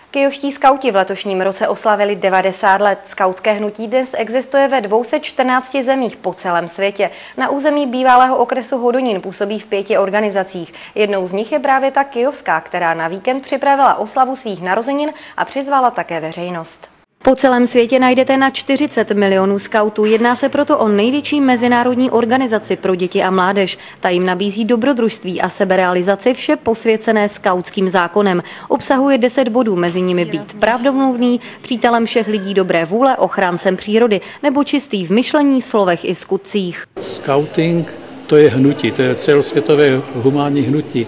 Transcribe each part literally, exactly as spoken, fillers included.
Kyjovští skauti v letošním roce oslavili devadesát let. Skautské hnutí dnes existuje ve dvou stech čtrnácti zemích po celém světě. Na území bývalého okresu Hodonín působí v pěti organizacích. Jednou z nich je právě ta kyjovská, která na víkend připravila oslavu svých narozenin a přizvala také veřejnost. Po celém světě najdete na čtyřicet milionů skautů. Jedná se proto o největší mezinárodní organizaci pro děti a mládež. Ta jim nabízí dobrodružství a seberealizaci, vše posvěcené skautským zákonem. Obsahuje deset bodů, mezi nimi být pravdomluvný, přítelem všech lidí dobré vůle, ochráncem přírody nebo čistý v myšlení, slovech i skutcích. Scouting to je hnutí, to je celosvětové humánní hnutí.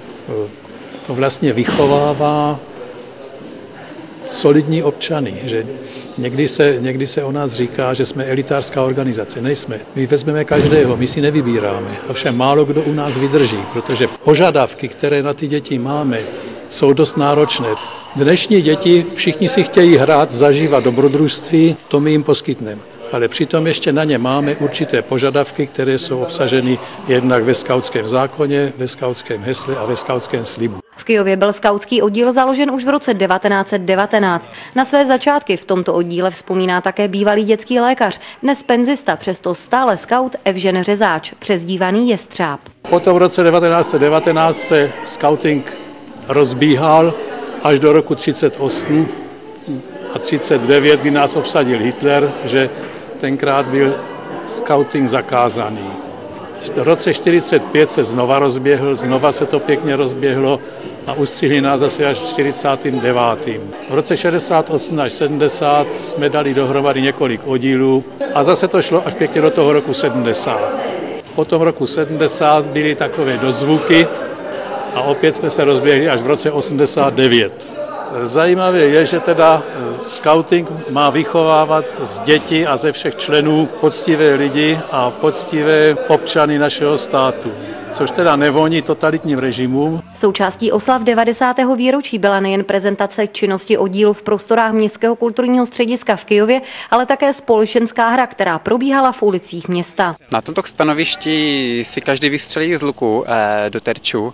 To vlastně vychovává solidní občany, že někdy se, někdy se o nás říká, že jsme elitářská organizace. Nejsme. My vezmeme každého, my si nevybíráme. Ovšem málo kdo u nás vydrží, protože požadavky, které na ty děti máme, jsou dost náročné. Dnešní děti všichni si chtějí hrát, zažívat dobrodružství, to my jim poskytneme. Ale přitom ještě na ně máme určité požadavky, které jsou obsaženy jednak ve skautském zákoně, ve skautském hesle a ve skautském slibu. V Kyjově byl skautský oddíl založen už v roce devatenáct set devatenáct. Na své začátky v tomto oddíle vzpomíná také bývalý dětský lékař, dnes penzista, přesto stále skaut Evžen Řezáč, přezdívaný Jestřáb. Potom v roce devatenáct set devatenáct se skauting rozbíhal až do roku třicet osm a třicet devět, kdy nás obsadil Hitler, že tenkrát byl skauting zakázaný. V roce čtyřicet pět se znova rozběhl, znova se to pěkně rozběhlo a ustřihli nás zase až v čtyřicátém devátém V roce šedesát osm až sedmdesát jsme dali dohromady několik oddílů a zase to šlo až pěkně do toho roku sedmdesát. Po tom roku sedmdesát byly takové dozvuky a opět jsme se rozběhli až v roce osmdesát devět. Zajímavé je, že teda skauting má vychovávat z dětí a ze všech členů poctivé lidi a poctivé občany našeho státu, což teda nevoní totalitním režimům. Součástí oslav devadesátého výročí byla nejen prezentace činnosti oddílu v prostorách Městského kulturního střediska v Kyjově, ale také společenská hra, která probíhala v ulicích města. Na tomto stanovišti si každý vystřelí z luku eh, do terču.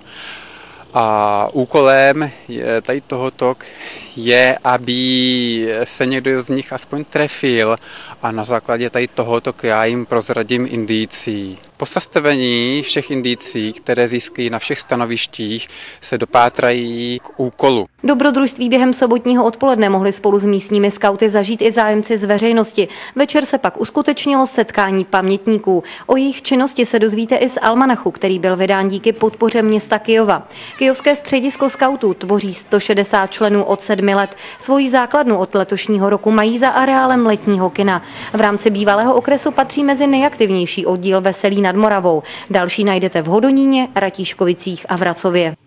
A úkolem tady tohoto je, aby se někdo z nich aspoň trefil a na základě tady tohoto já jim prozradím indicí. Po sestavení všech indicí, které získají na všech stanovištích, se dopátrají k úkolu. Dobrodružství během sobotního odpoledne mohli spolu s místními skauty zažít i zájemci z veřejnosti. Večer se pak uskutečnilo setkání pamětníků. O jejich činnosti se dozvíte i z almanachu, který byl vydán díky podpoře města Kyjova. Kyjovské středisko skautů tvoří sto šedesát členů od sedmi let. Svoji základnu od letošního roku mají za areálem letního kina. V rámci bývalého okresu patří mezi nejaktivnější oddíl Veselí nad Moravou. Další najdete v Hodoníně, Ratíškovicích a Vracově.